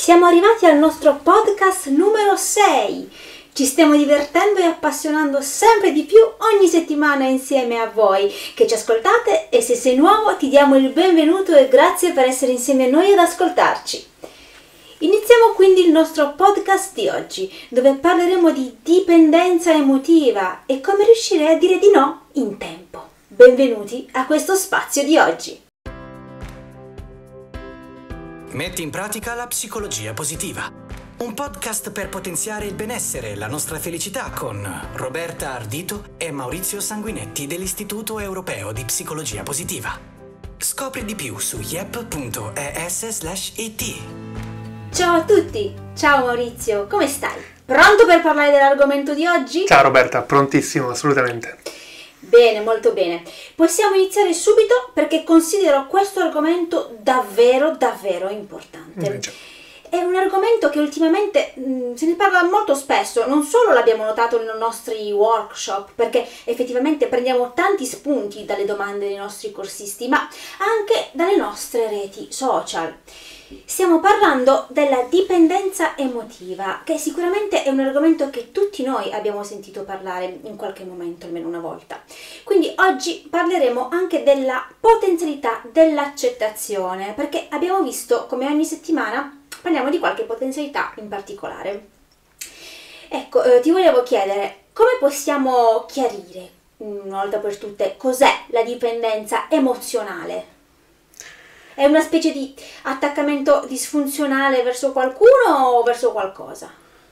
Siamo arrivati al nostro podcast numero 6. Ci stiamo divertendo e appassionando sempre di più ogni settimana insieme a voi che ci ascoltate, e se sei nuovo ti diamo il benvenuto e grazie per essere insieme a noi ad ascoltarci. Iniziamo quindi il nostro podcast di oggi, dove parleremo di dipendenza emotiva e come riuscire a dire di no in tempo. Benvenuti a questo spazio di oggi. Metti in pratica la psicologia positiva. Un podcast per potenziare il benessere e la nostra felicità con Roberta Ardito e Maurizio Sanguinetti dell'Istituto Europeo di Psicologia Positiva. Scopri di più su yep.es/it. Ciao a tutti! Ciao Maurizio, come stai? Pronto per parlare dell'argomento di oggi? Ciao Roberta, prontissimo, assolutamente. Bene, molto bene. Possiamo iniziare subito perché considero questo argomento davvero importante. È un argomento che ultimamente se ne parla molto spesso, non solo l'abbiamo notato nei nostri workshop, perché effettivamente prendiamo tanti spunti dalle domande dei nostri corsisti, ma anche dalle nostre reti social. Stiamo parlando della dipendenza emotiva, che sicuramente è un argomento che tutti noi abbiamo sentito parlare in qualche momento, almeno una volta. Quindi oggi parleremo anche della potenzialità dell'accettazione, perché abbiamo visto come ogni settimana parliamo di qualche potenzialità in particolare. Ecco, ti volevo chiedere, come possiamo chiarire una volta per tutte cos'è la dipendenza emozionale? È una specie di attaccamento disfunzionale verso qualcuno o verso qualcosa?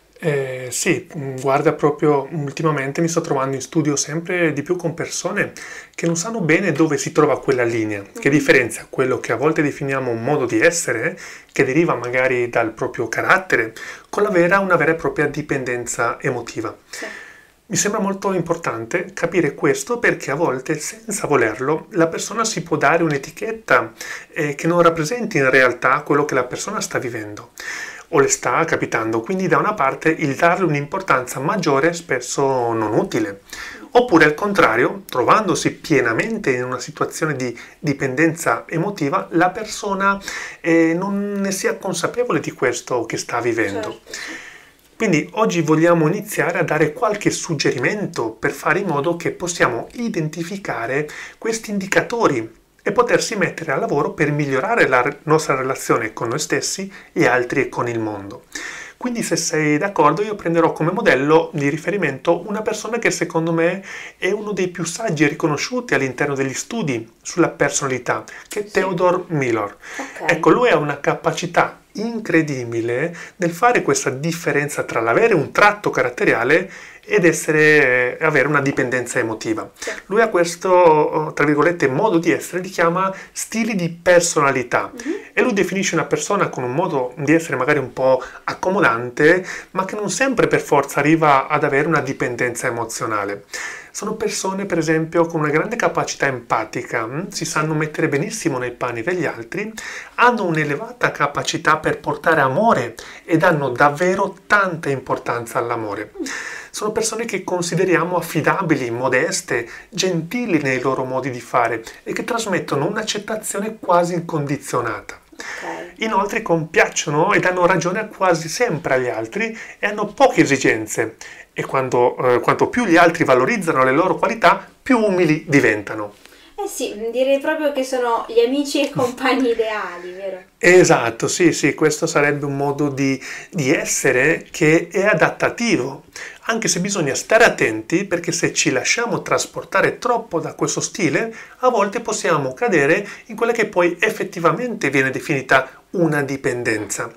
Sì, guarda, proprio ultimamente mi sto trovando in studio sempre di più con persone che non sanno bene dove si trova quella linea, che differenzia quello che a volte definiamo un modo di essere, che deriva magari dal proprio carattere, con una vera e propria dipendenza emotiva. Sì. Mi sembra molto importante capire questo perché a volte, senza volerlo, la persona si può dare un'etichetta che non rappresenti in realtà quello che la persona sta vivendo o le sta capitando. Quindi da una parte il darle un'importanza maggiore spesso non utile. Oppure al contrario, trovandosi pienamente in una situazione di dipendenza emotiva, la persona non ne sia consapevole di questo che sta vivendo. Certo. Quindi oggi vogliamo iniziare a dare qualche suggerimento per fare in modo che possiamo identificare questi indicatori e potersi mettere al lavoro per migliorare la nostra relazione con noi stessi, gli altri e con il mondo. Quindi se sei d'accordo io prenderò come modello di riferimento una persona che secondo me è uno dei più saggi e riconosciuti all'interno degli studi sulla personalità, che è Theodore Miller. Okay. Ecco, lui ha una capacità incredibile nel fare questa differenza tra l'avere un tratto caratteriale ed avere una dipendenza emotiva. Sì. Lui ha questo, tra virgolette, modo di essere, li chiama stili di personalità. E lui definisce una persona con un modo di essere magari un po' accomodante, ma che non sempre per forza arriva ad avere una dipendenza emozionale. Sono persone, per esempio, con una grande capacità empatica, si sanno mettere benissimo nei panni degli altri, hanno un'elevata capacità per portare amore e danno davvero tanta importanza all'amore. Sono persone che consideriamo affidabili, modeste, gentili nei loro modi di fare e che trasmettono un'accettazione quasi incondizionata. Okay. Inoltre compiacciono e danno ragione quasi sempre agli altri e hanno poche esigenze e quanto più gli altri valorizzano le loro qualità, più umili diventano. Sì, direi proprio che sono gli amici e compagni ideali, vero? Esatto, sì, questo sarebbe un modo di essere che è adattativo, anche se bisogna stare attenti perché se ci lasciamo trasportare troppo da questo stile, a volte possiamo cadere in quella che poi effettivamente viene definita una dipendenza.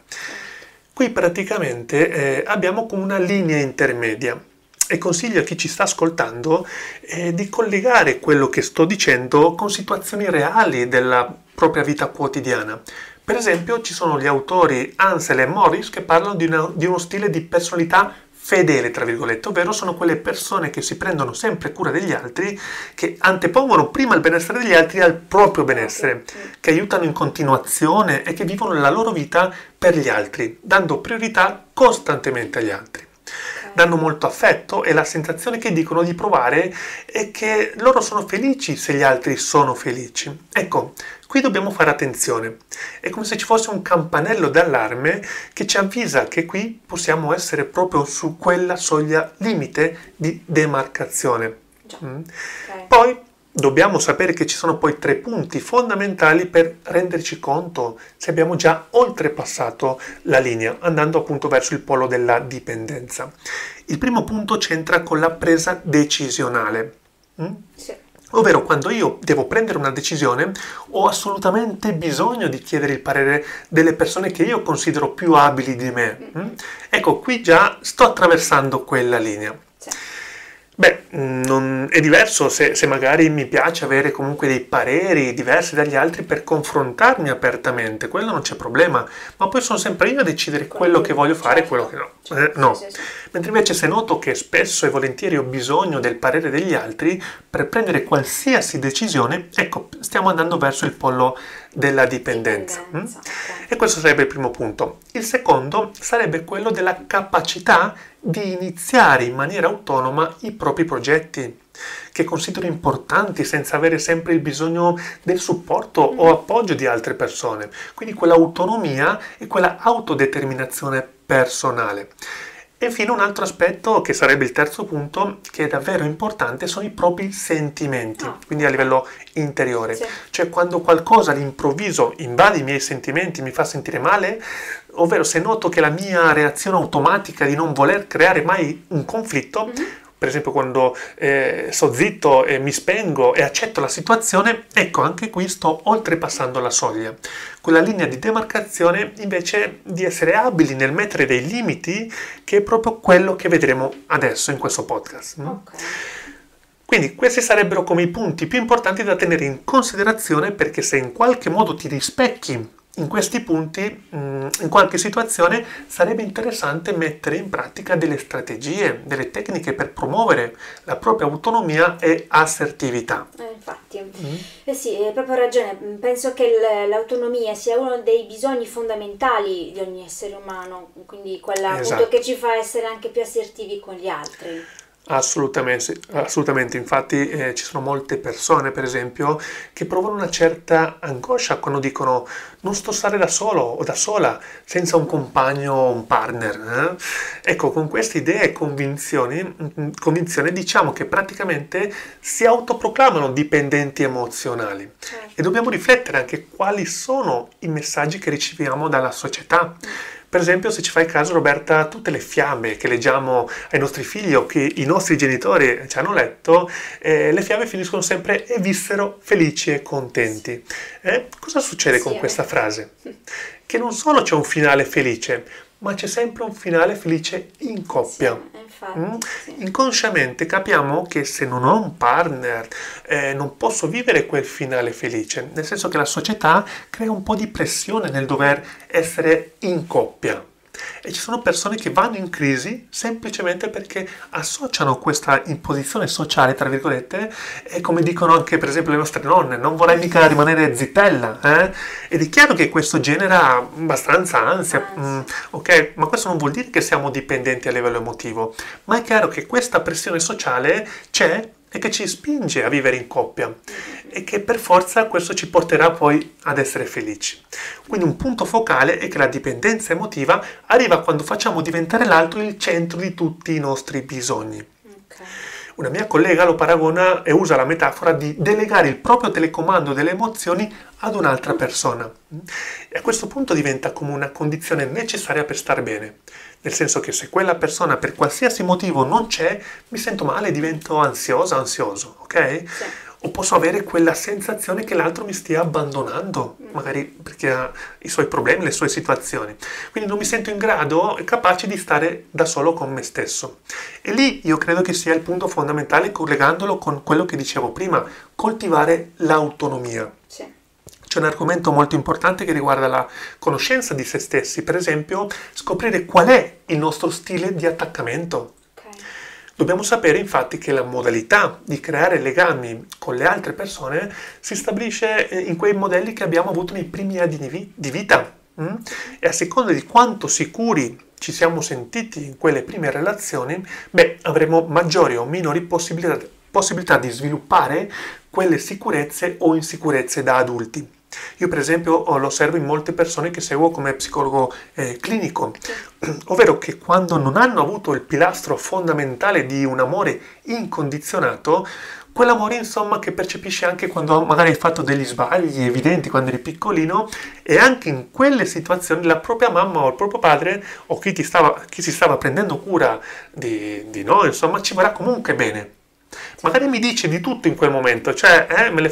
Qui praticamente abbiamo come una linea intermedia. E consiglio a chi ci sta ascoltando di collegare quello che sto dicendo con situazioni reali della propria vita quotidiana. Per esempio ci sono gli autori Ansel e Morris che parlano di uno stile di personalità fedele, tra virgolette, ovvero sono quelle persone che si prendono sempre cura degli altri, che antepongono prima il benessere degli altri al proprio benessere, che aiutano in continuazione e che vivono la loro vita per gli altri, dando priorità costantemente agli altri. danno molto affetto e la sensazione che dicono di provare è che loro sono felici se gli altri sono felici. Ecco, qui dobbiamo fare attenzione. È come se ci fosse un campanello d'allarme che ci avvisa che qui possiamo essere proprio su quella soglia limite di demarcazione. Poi dobbiamo sapere che ci sono poi 3 punti fondamentali per renderci conto se abbiamo già oltrepassato la linea, andando appunto verso il polo della dipendenza. Il primo punto c'entra con la presa decisionale. Sì. Ovvero, quando io devo prendere una decisione, ho assolutamente bisogno di chiedere il parere delle persone che io considero più abili di me. Ecco, qui già sto attraversando quella linea. Sì. Beh, è diverso se magari mi piace avere comunque dei pareri diversi dagli altri per confrontarmi apertamente, quello non c'è problema, ma poi sono sempre io a decidere quello che voglio fare e quello che no. No. Sì. Mentre invece se noto che spesso e volentieri ho bisogno del parere degli altri per prendere qualsiasi decisione, ecco, stiamo andando verso il polo della dipendenza. Okay. E questo sarebbe il primo punto. Il secondo sarebbe quello della capacità di iniziare in maniera autonoma i propri progetti, che considero importanti senza avere sempre il bisogno del supporto o appoggio di altre persone. Quindi quell'autonomia e quella autodeterminazione personale. E infine un altro aspetto, che sarebbe il terzo punto, che è davvero importante, sono i propri sentimenti, quindi a livello interiore. Sì. Cioè quando qualcosa all'improvviso invade i miei sentimenti, mi fa sentire male, ovvero se noto che la mia reazione automatica di non voler creare mai un conflitto, per esempio quando sto zitto e mi spengo e accetto la situazione, ecco, anche qui sto oltrepassando la soglia. Quella linea di demarcazione invece di essere abili nel mettere dei limiti, che è proprio quello che vedremo adesso in questo podcast. Okay. Quindi questi sarebbero come i punti più importanti da tenere in considerazione, perché se in qualche modo ti rispecchi in questi punti, in qualche situazione, sarebbe interessante mettere in pratica delle strategie, delle tecniche per promuovere la propria autonomia e assertività. Infatti, sì, hai proprio ragione. Penso che l'autonomia sia uno dei bisogni fondamentali di ogni essere umano, quindi quella appunto che ci fa essere anche più assertivi con gli altri. Assolutamente. Infatti ci sono molte persone, per esempio, che provano una certa angoscia quando dicono non sto stare da solo o da sola, senza un compagno o un partner. Ecco, con queste idee e convinzioni diciamo che praticamente si autoproclamano dipendenti emozionali. E dobbiamo riflettere anche quali sono i messaggi che riceviamo dalla società. Per esempio, se ci fai caso, Roberta, tutte le fiabe che leggiamo ai nostri figli o che i nostri genitori ci hanno letto, le fiabe finiscono sempre e vissero felici e contenti. Cosa succede con questa frase? Che non solo c'è un finale felice, ma c'è sempre un finale felice in coppia. Sì. Inconsciamente capiamo che se non ho un partner non posso vivere quel finale felice, nel senso che la società crea un po' di pressione nel dover essere in coppia. E ci sono persone che vanno in crisi semplicemente perché associano questa imposizione sociale, tra virgolette, e come dicono anche per esempio le nostre nonne, non vorrei mica rimanere zitella, Ed è chiaro che questo genera abbastanza ansia, ok? Ma questo non vuol dire che siamo dipendenti a livello emotivo, ma è chiaro che questa pressione sociale c'è e che ci spinge a vivere in coppia e che per forza questo ci porterà poi ad essere felici. Quindi un punto focale è che la dipendenza emotiva arriva quando facciamo diventare l'altro il centro di tutti i nostri bisogni. Okay. Una mia collega lo paragona e usa la metafora di delegare il proprio telecomando delle emozioni ad un'altra persona. E a questo punto diventa come una condizione necessaria per star bene. Nel senso che se quella persona per qualsiasi motivo non c'è, mi sento male, divento ansioso, ok? Sì. O posso avere quella sensazione che l'altro mi stia abbandonando, magari perché ha i suoi problemi, le sue situazioni. Quindi non mi sento in grado e capace di stare da solo con me stesso. E lì io credo che sia il punto fondamentale, collegandolo con quello che dicevo prima, coltivare l'autonomia. Sì. C'è un argomento molto importante che riguarda la conoscenza di se stessi, per esempio scoprire qual è il nostro stile di attaccamento. Dobbiamo sapere infatti che la modalità di creare legami con le altre persone si stabilisce in quei modelli che abbiamo avuto nei primi anni di vita. E a seconda di quanto sicuri ci siamo sentiti in quelle prime relazioni, beh, avremo maggiori o minori possibilità di sviluppare quelle sicurezze o insicurezze da adulti. Io per esempio lo osservo in molte persone che seguo come psicologo clinico, ovvero che quando non hanno avuto il pilastro fondamentale di un amore incondizionato, quell'amore insomma che percepisci anche quando magari hai fatto degli sbagli evidenti quando eri piccolino, e anche in quelle situazioni la propria mamma o il proprio padre o chi si stava prendendo cura di noi, insomma, ci vorrà comunque bene. Magari mi dice di tutto in quel momento, cioè mi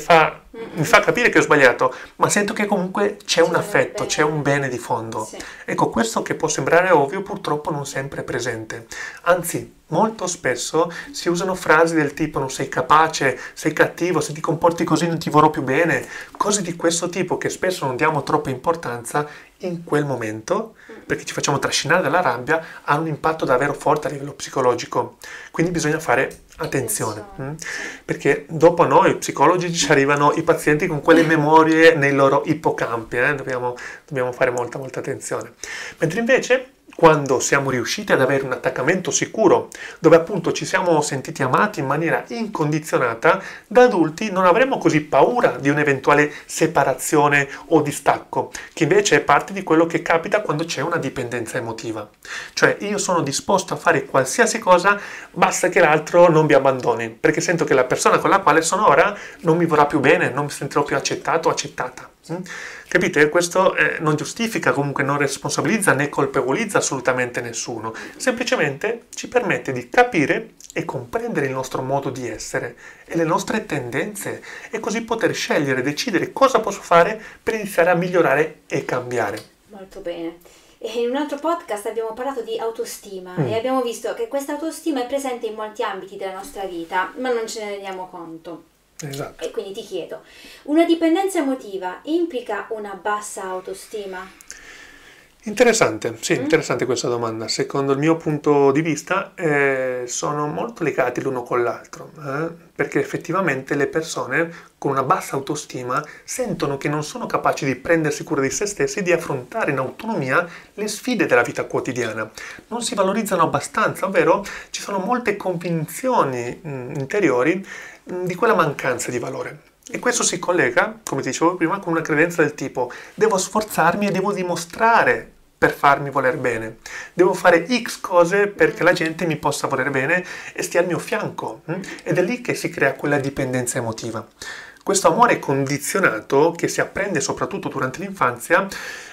fa capire che ho sbagliato, ma sento che comunque c'è un affetto, c'è un bene di fondo. Sì. Ecco, questo che può sembrare ovvio purtroppo non sempre è presente. Anzi, molto spesso si usano frasi del tipo non sei capace, sei cattivo, se ti comporti così non ti vorrò più bene, cose di questo tipo che spesso non diamo troppa importanza in quel momento, perché ci facciamo trascinare dalla rabbia, hanno un impatto davvero forte a livello psicologico. Quindi bisogna fare attenzione, perché dopo a noi psicologi ci arrivano i pazienti con quelle memorie nei loro ippocampi, dobbiamo fare molta attenzione. Mentre invece quando siamo riusciti ad avere un attaccamento sicuro, dove appunto ci siamo sentiti amati in maniera incondizionata, da adulti non avremo così paura di un'eventuale separazione o distacco, che invece è parte di quello che capita quando c'è una dipendenza emotiva. Cioè io sono disposto a fare qualsiasi cosa, basta che l'altro non mi abbandoni, perché sento che la persona con la quale sono ora non mi vorrà più bene, non mi sentirò più accettato o accettata. Capite? Questo non giustifica, comunque non responsabilizza né colpevolizza assolutamente nessuno, semplicemente ci permette di capire e comprendere il nostro modo di essere e le nostre tendenze, e così poter scegliere e decidere cosa posso fare per iniziare a migliorare e cambiare. Molto bene. E in un altro podcast abbiamo parlato di autostima e abbiamo visto che questa autostima è presente in molti ambiti della nostra vita, ma non ce ne rendiamo conto. Esatto. E quindi ti chiedo, una dipendenza emotiva implica una bassa autostima? Interessante, sì, interessante questa domanda. Secondo il mio punto di vista sono molto legati l'uno con l'altro, perché effettivamente le persone con una bassa autostima sentono che non sono capaci di prendersi cura di se stessi e di affrontare in autonomia le sfide della vita quotidiana. Non si valorizzano abbastanza, ovvero ci sono molte convinzioni interiori di quella mancanza di valore. E questo si collega, come dicevo prima, con una credenza del tipo devo sforzarmi e devo dimostrare per farmi voler bene. Devo fare X cose perché la gente mi possa voler bene e stia al mio fianco. Ed è lì che si crea quella dipendenza emotiva. Questo amore condizionato che si apprende soprattutto durante l'infanzia,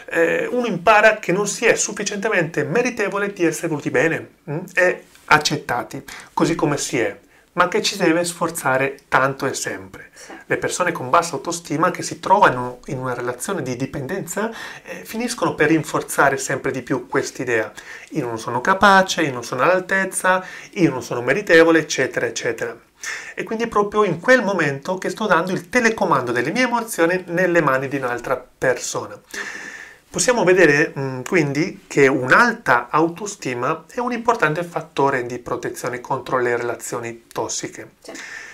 uno impara che non si è sufficientemente meritevole di essere voluti bene e accettati, così come si è, ma che ci deve sforzare tanto e sempre. Le persone con bassa autostima che si trovano in una relazione di dipendenza finiscono per rinforzare sempre di più quest'idea. Io non sono capace, io non sono all'altezza, io non sono meritevole, eccetera, eccetera. E quindi è proprio in quel momento che sto dando il telecomando delle mie emozioni nelle mani di un'altra persona. Possiamo vedere quindi che un'alta autostima è un importante fattore di protezione contro le relazioni tossiche. Sì.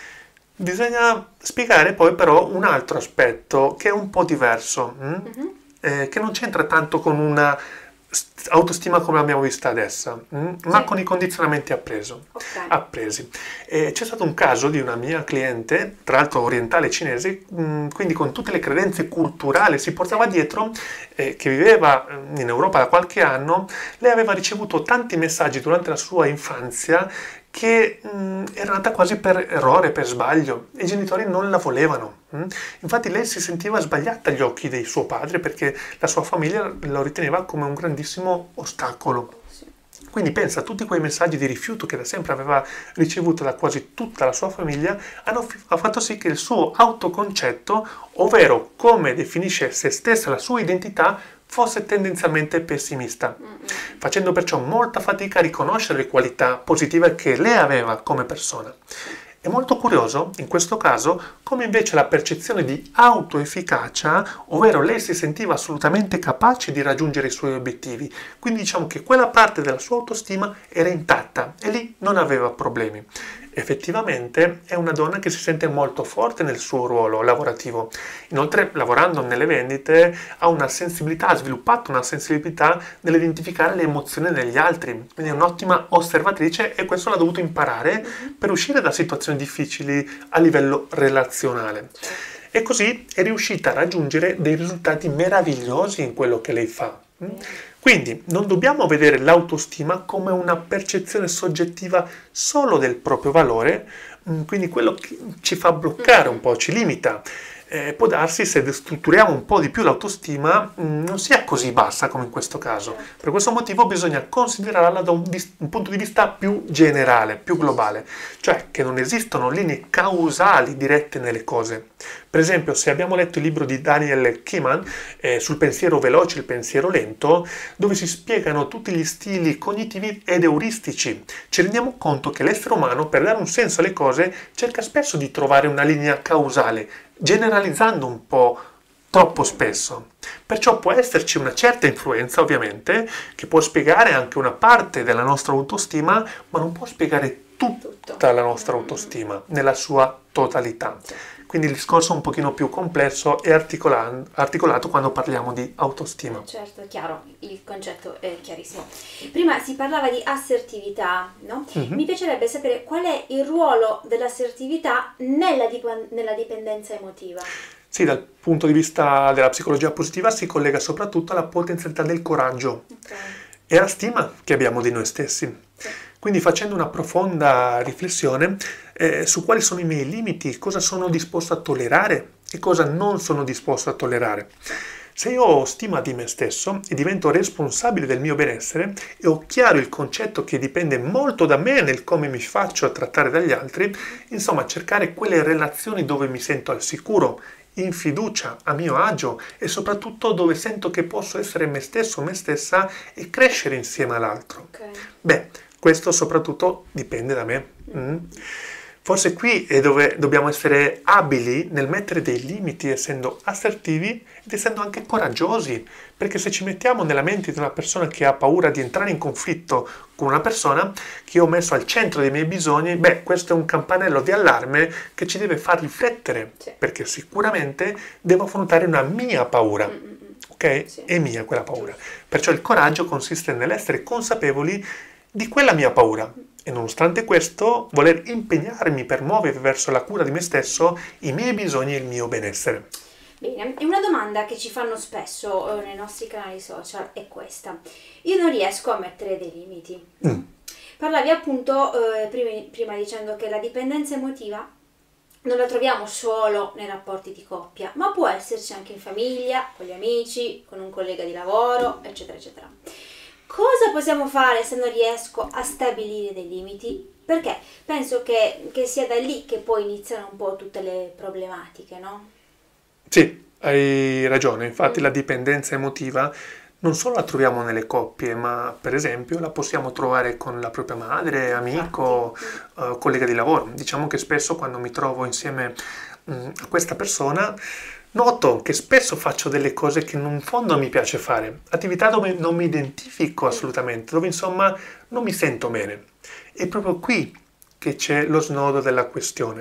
Bisogna spiegare poi però un altro aspetto che è un po' diverso, che non c'entra tanto con una autostima come l'abbiamo vista adesso, ma con i condizionamenti appresi. C'è stato un caso di una mia cliente, tra l'altro orientale cinese, quindi con tutte le credenze culturali si portava dietro, che viveva in Europa da qualche anno. Lei aveva ricevuto tanti messaggi durante la sua infanzia che era nata quasi per errore, per sbaglio, e i genitori non la volevano. Infatti lei si sentiva sbagliata agli occhi di suo padre perché la sua famiglia lo riteneva come un grandissimo ostacolo. Quindi pensa, tutti quei messaggi di rifiuto che da sempre aveva ricevuto da quasi tutta la sua famiglia hanno fatto sì che il suo autoconcetto, ovvero come definisce se stessa la sua identità, fosse tendenzialmente pessimista, facendo perciò molta fatica a riconoscere le qualità positive che lei aveva come persona. È molto curioso, in questo caso, come invece la percezione di autoefficacia, ovvero lei si sentiva assolutamente capace di raggiungere i suoi obiettivi, quindi diciamo che quella parte della sua autostima era intatta e lì non aveva problemi. effettivamente è una donna che si sente molto forte nel suo ruolo lavorativo. Inoltre, lavorando nelle vendite, ha sviluppato una sensibilità nell'identificare le emozioni degli altri, quindi è un'ottima osservatrice e questo l'ha dovuto imparare per uscire da situazioni difficili a livello relazionale. E così è riuscita a raggiungere dei risultati meravigliosi in quello che lei fa. Quindi non dobbiamo vedere l'autostima come una percezione soggettiva solo del proprio valore, quindi quello che ci fa bloccare un po', ci limita. Può darsi, se destrutturiamo un po' di più l'autostima, non sia così bassa come in questo caso. Per questo motivo bisogna considerarla da un punto di vista più generale, più globale, cioè che non esistono linee causali dirette nelle cose. Per esempio, se abbiamo letto il libro di Daniel Kahneman sul pensiero veloce e il pensiero lento, dove si spiegano tutti gli stili cognitivi ed euristici, ci rendiamo conto che l'essere umano, per dare un senso alle cose, cerca spesso di trovare una linea causale, generalizzando un po' troppo spesso. Perciò può esserci una certa influenza, ovviamente, che può spiegare anche una parte della nostra autostima, ma non può spiegare tutta la nostra autostima nella sua totalità. Quindi il discorso è un pochino più complesso e articolato quando parliamo di autostima. Certo, è chiaro, il concetto è chiarissimo. Prima si parlava di assertività, no? Mi piacerebbe sapere qual è il ruolo dell'assertività nella dipendenza emotiva. Sì, dal punto di vista della psicologia positiva si collega soprattutto alla potenzialità del coraggio e alla stima che abbiamo di noi stessi. Quindi facendo una profonda riflessione su quali sono i miei limiti, cosa sono disposto a tollerare e cosa non sono disposto a tollerare. Se io ho stima di me stesso e divento responsabile del mio benessere e ho chiaro il concetto che dipende molto da me nel come mi faccio trattare dagli altri, insomma cercare quelle relazioni dove mi sento al sicuro, in fiducia, a mio agio e soprattutto dove sento che posso essere me stesso, me stessa e crescere insieme all'altro. Questo soprattutto dipende da me. Forse qui è dove dobbiamo essere abili nel mettere dei limiti, essendo assertivi ed essendo anche coraggiosi, perché se ci mettiamo nella mente di una persona che ha paura di entrare in conflitto con una persona che io ho messo al centro dei miei bisogni, questo è un campanello di allarme che ci deve far riflettere, perché sicuramente devo affrontare una mia paura. Ok? È mia quella paura. Perciò il coraggio consiste nell'essere consapevoli di quella mia paura e nonostante questo voler impegnarmi per muovere verso la cura di me stesso, i miei bisogni e il mio benessere. Bene, e una domanda che ci fanno spesso nei nostri canali social è questa. Io non riesco a mettere dei limiti. Parlavi appunto prima dicendo che la dipendenza emotiva non la troviamo solo nei rapporti di coppia, ma può esserci anche in famiglia, con gli amici, con un collega di lavoro, eccetera, eccetera. Cosa possiamo fare se non riesco a stabilire dei limiti? Perché penso che sia da lì che poi iniziano un po' tutte le problematiche, no? Sì, hai ragione. Infatti la dipendenza emotiva non solo la troviamo nelle coppie, ma per esempio la possiamo trovare con la propria madre, amico, collega di lavoro. Diciamo che spesso quando mi trovo insieme a questa persona noto che spesso faccio delle cose che in fondo mi piace fare, attività dove non mi identifico assolutamente, dove insomma non mi sento bene. È proprio qui che c'è lo snodo della questione.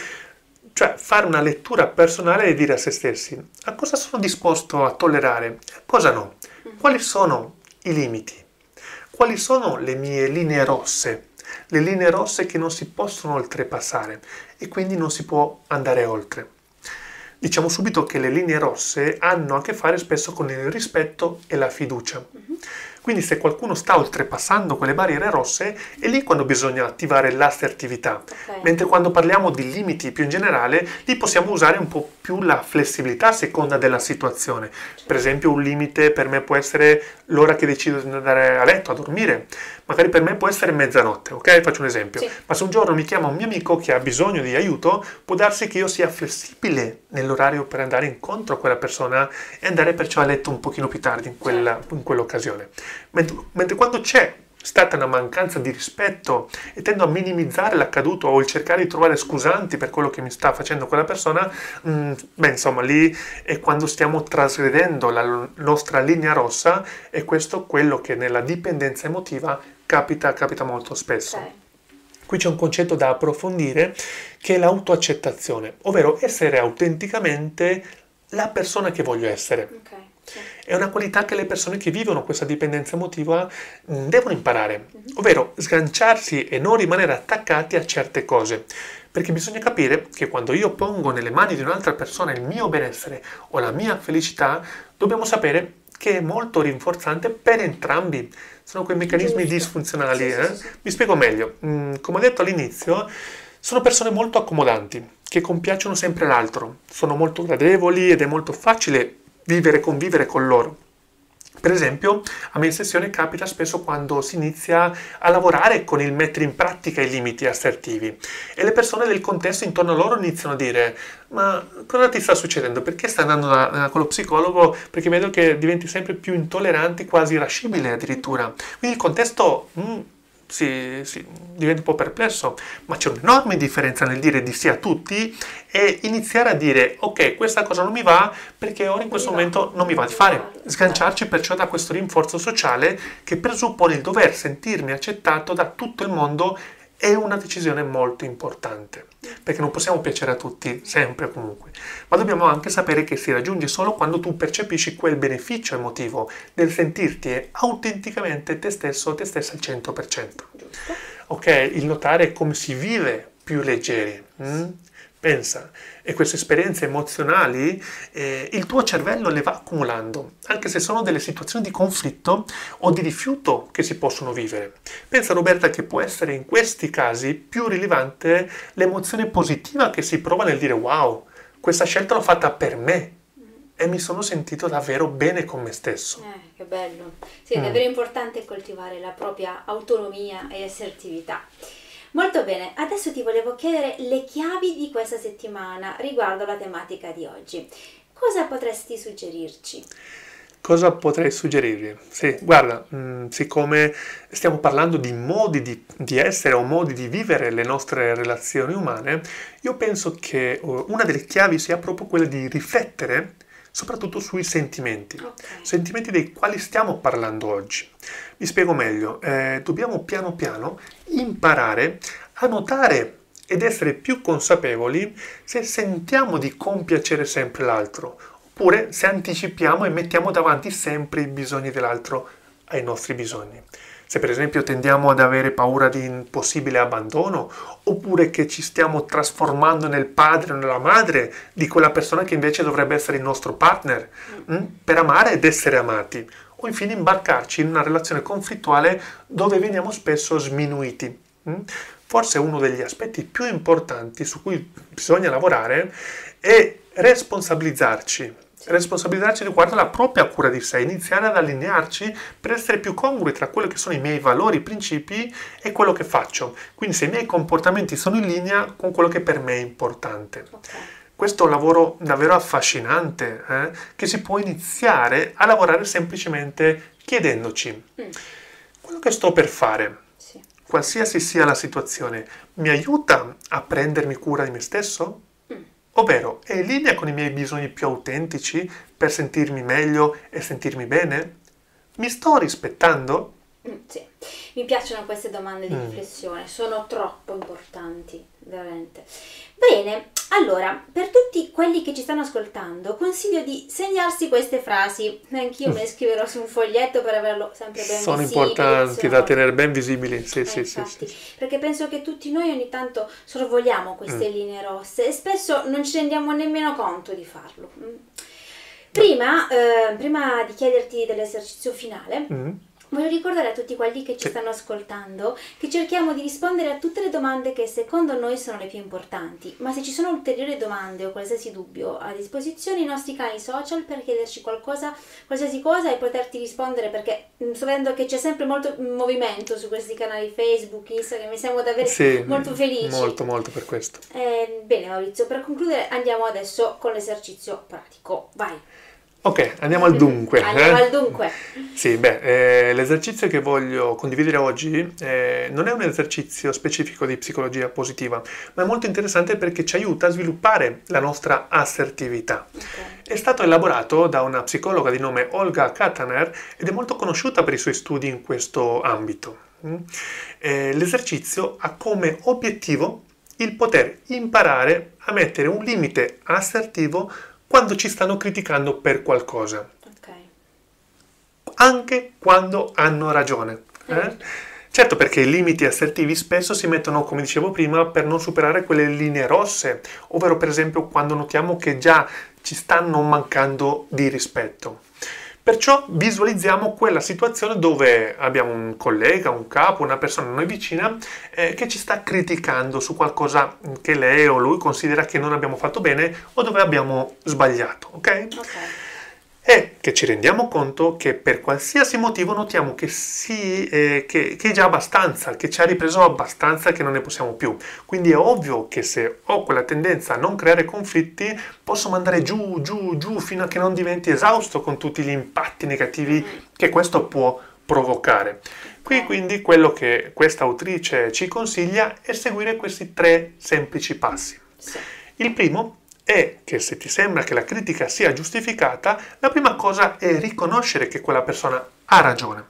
Cioè fare una lettura personale e dire a se stessi a cosa sono disposto a tollerare e a cosa no. Quali sono i limiti? Quali sono le mie linee rosse? Le linee rosse che non si possono oltrepassare e quindi non si può andare oltre. Diciamo subito che le linee rosse hanno a che fare spesso con il rispetto e la fiducia. Quindi se qualcuno sta oltrepassando quelle barriere rosse, è lì quando bisogna attivare l'assertività. Mentre quando parliamo di limiti più in generale, lì possiamo usare un po' più la flessibilità a seconda della situazione. Per esempio un limite per me può essere l'ora che decido di andare a letto, a dormire. Magari per me può essere mezzanotte, ok? Faccio un esempio. Ma se un giorno mi chiama un mio amico che ha bisogno di aiuto, può darsi che io sia flessibile nell'orario per andare incontro a quella persona e andare perciò a letto un pochino più tardi in quell'occasione. Mentre quando c'è stata una mancanza di rispetto e tendo a minimizzare l'accaduto o il cercare di trovare scusanti per quello che mi sta facendo quella persona, insomma lì è quando stiamo trasgredendo la nostra linea rossa e questo è quello che nella dipendenza emotiva capita molto spesso. Qui c'è un concetto da approfondire che è l'autoaccettazione, ovvero essere autenticamente la persona che voglio essere. Ok, sì. È una qualità che le persone che vivono questa dipendenza emotiva devono imparare, ovvero sganciarsi e non rimanere attaccati a certe cose. Perché bisogna capire che quando io pongo nelle mani di un'altra persona il mio benessere o la mia felicità, dobbiamo sapere che è molto rinforzante per entrambi. Sono quei meccanismi disfunzionali. Sì. Mi spiego meglio. Come ho detto all'inizio, sono persone molto accomodanti, che compiacciono sempre l'altro, sono molto gradevoli ed è molto facile convivere con loro. Per esempio, a me in sessione capita spesso quando si inizia a lavorare con il mettere in pratica i limiti assertivi e le persone del contesto intorno a loro iniziano a dire: ma cosa ti sta succedendo? Perché stai andando con lo psicologo? Perché vedo che diventi sempre più intollerante, quasi irascibile addirittura. Quindi il contesto diventa un po' perplesso, ma c'è un'enorme differenza nel dire di sì a tutti e iniziare a dire: ok, questa cosa non mi va perché ora in questo momento non mi va di fare. Sganciarci perciò da questo rinforzo sociale che presuppone il dover sentirmi accettato da tutto il mondo è una decisione molto importante, perché non possiamo piacere a tutti, sempre e comunque, ma dobbiamo anche sapere che si raggiunge solo quando tu percepisci quel beneficio emotivo del sentirti autenticamente te stesso o te stessa al 100%. Giusto. Ok, il notare come si vive più leggeri. Pensa, e queste esperienze emozionali il tuo cervello le va accumulando, anche se sono delle situazioni di conflitto o di rifiuto che si possono vivere. Pensa, Roberta, che può essere in questi casi più rilevante l'emozione positiva che si prova nel dire: wow, questa scelta l'ho fatta per me e mi sono sentito davvero bene con me stesso. Che bello. Sì, è davvero importante coltivare la propria autonomia e assertività. Molto bene, adesso ti volevo chiedere le chiavi di questa settimana riguardo la tematica di oggi. Cosa potresti suggerirci? Cosa potrei suggerirvi? Sì, guarda, siccome stiamo parlando di modi di essere o modi di vivere le nostre relazioni umane, io penso che una delle chiavi sia proprio quella di riflettere soprattutto sui sentimenti, sentimenti dei quali stiamo parlando oggi. Mi spiego meglio, dobbiamo piano piano imparare a notare ed essere più consapevoli se sentiamo di compiacere sempre l'altro, oppure se anticipiamo e mettiamo davanti sempre i bisogni dell'altro ai nostri bisogni. Se per esempio tendiamo ad avere paura di un possibile abbandono, oppure che ci stiamo trasformando nel padre o nella madre di quella persona che invece dovrebbe essere il nostro partner, per amare ed essere amati, o infine imbarcarci in una relazione conflittuale dove veniamo spesso sminuiti. Forse uno degli aspetti più importanti su cui bisogna lavorare è responsabilizzarci riguardo alla propria cura di sé, iniziare ad allinearci per essere più congrui tra quello che sono i miei valori, i principi e quello che faccio. Quindi se i miei comportamenti sono in linea con quello che per me è importante. Questo è un lavoro davvero affascinante, che si può iniziare a lavorare semplicemente chiedendoci: quello che sto per fare, qualsiasi sia la situazione, mi aiuta a prendermi cura di me stesso? Ovvero, è in linea con i miei bisogni più autentici per sentirmi meglio e sentirmi bene? Mi sto rispettando? Sì, mi piacciono queste domande di riflessione, sono troppo importanti, veramente. Bene, allora, per tutti quelli che ci stanno ascoltando, consiglio di segnarsi queste frasi. Anch'io me le scriverò su un foglietto per averlo sempre ben sono visibile. Importanti da tenere ben visibili, sì. Perché penso che tutti noi ogni tanto sorvoliamo queste linee rosse e spesso non ci rendiamo nemmeno conto di farlo. Prima di chiederti dell'esercizio finale, voglio ricordare a tutti quelli che ci stanno ascoltando che cerchiamo di rispondere a tutte le domande che secondo noi sono le più importanti, ma se ci sono ulteriori domande o qualsiasi dubbio, a disposizione i nostri canali social per chiederci qualsiasi cosa e poterti rispondere, perché sto vedendo che c'è sempre molto movimento su questi canali Facebook, Instagram, mi siamo davvero molto felici. Molto per questo. Bene Maurizio, per concludere andiamo adesso con l'esercizio pratico, vai. Ok, andiamo al dunque. Al dunque. Sì, l'esercizio che voglio condividere oggi non è un esercizio specifico di psicologia positiva, ma è molto interessante perché ci aiuta a sviluppare la nostra assertività. È stato elaborato da una psicologa di nome Olga Kataner ed è molto conosciuta per i suoi studi in questo ambito. L'esercizio ha come obiettivo il poter imparare a mettere un limite assertivo quando ci stanno criticando per qualcosa. Anche quando hanno ragione. Certo, perché i limiti assertivi spesso si mettono, come dicevo prima, per non superare quelle linee rosse, ovvero per esempio quando notiamo che già ci stanno mancando di rispetto. Perciò visualizziamo quella situazione dove abbiamo un collega, un capo, una persona a noi vicina che ci sta criticando su qualcosa che lei o lui considera che non abbiamo fatto bene o dove abbiamo sbagliato, ok? E che ci rendiamo conto che per qualsiasi motivo notiamo che è già abbastanza, che ci ha ripreso abbastanza, che non ne possiamo più. Quindi è ovvio che se ho quella tendenza a non creare conflitti, posso mandare giù fino a che non diventi esausto con tutti gli impatti negativi che questo può provocare. Qui quindi quello che questa autrice ci consiglia è seguire questi 3 semplici passi. Il primo è che se ti sembra che la critica sia giustificata, la prima cosa è riconoscere che quella persona ha ragione.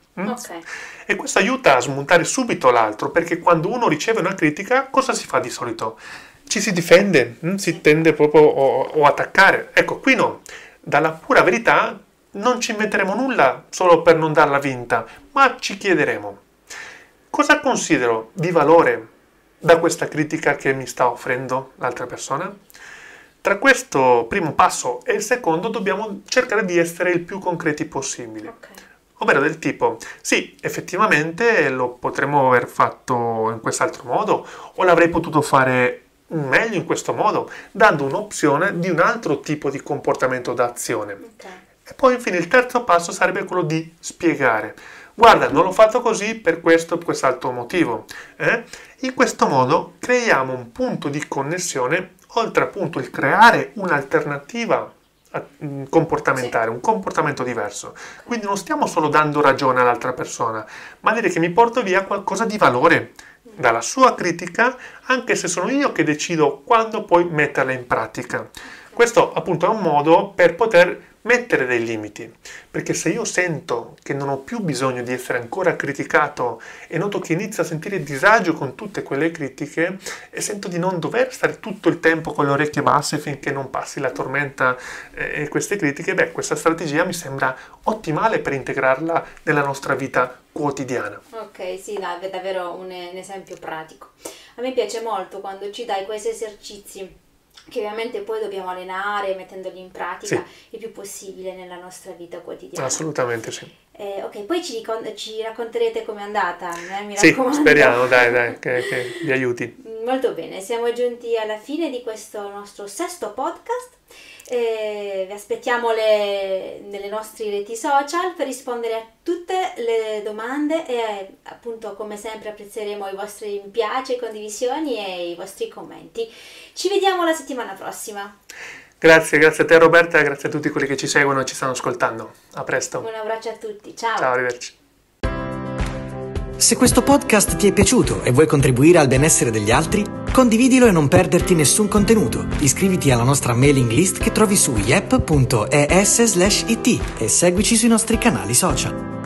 E questo aiuta a smontare subito l'altro, perché quando uno riceve una critica, cosa si fa di solito? Ci si difende, si tende proprio o attaccare. Ecco, qui no. Dalla pura verità non ci inventeremo nulla solo per non darla vinta, ma ci chiederemo: cosa considero di valore da questa critica che mi sta offrendo l'altra persona? Tra questo primo passo e il secondo dobbiamo cercare di essere il più concreti possibile. Ovvero del tipo: sì, effettivamente lo potremmo aver fatto in quest'altro modo, o l'avrei potuto fare meglio in questo modo, dando un'opzione di un altro tipo di comportamento d'azione. E poi infine il terzo passo sarebbe quello di spiegare: guarda, non l'ho fatto così per questo o quest'altro motivo. In questo modo creiamo un punto di connessione, oltre appunto il creare un'alternativa comportamentale, un comportamento diverso. Quindi non stiamo solo dando ragione all'altra persona, ma dire che mi porto via qualcosa di valore dalla sua critica, anche se sono io che decido quando poi metterla in pratica. Questo appunto è un modo per poter mettere dei limiti, perché se io sento che non ho più bisogno di essere ancora criticato e noto che inizio a sentire disagio con tutte quelle critiche e sento di non dover stare tutto il tempo con le orecchie basse finché non passi la tormenta e queste critiche, questa strategia mi sembra ottimale per integrarla nella nostra vita quotidiana. Ok, sì, è davvero un esempio pratico. A me piace molto quando ci dai questi esercizi che ovviamente poi dobbiamo allenare mettendoli in pratica il più possibile nella nostra vita quotidiana. Assolutamente sì. Ok, poi ci racconterete com'è andata, mi sì, raccomando. Speriamo, dai, che vi aiuti. Molto bene, siamo giunti alla fine di questo nostro 6° podcast. Vi aspettiamo nelle nostre reti social per rispondere a tutte le domande e appunto come sempre apprezzeremo i vostri mi piace, condivisioni e i vostri commenti. Ci vediamo la settimana prossima. Grazie a te Roberta e grazie a tutti quelli che ci seguono e ci stanno ascoltando. A presto. Un abbraccio a tutti, ciao. Ciao, arrivederci. Se questo podcast ti è piaciuto e vuoi contribuire al benessere degli altri, condividilo e non perderti nessun contenuto. Iscriviti alla nostra mailing list che trovi su yep.es/it e seguici sui nostri canali social.